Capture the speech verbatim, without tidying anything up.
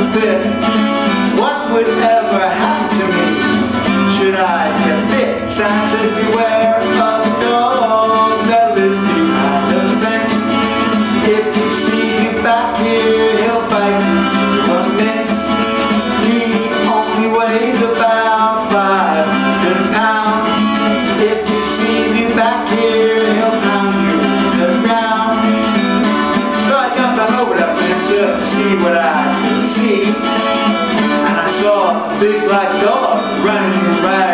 fit. What would ever happen to me should I get bit? Sign says beware of the dog that lives behind the fence. If he sees you back here, he'll bite you a mince. He only weighs about five hundred pounds. If he sees you back here, he'll pound you to the ground. So I jumped on over that fence to see what I could see, and I saw a big black dog running around.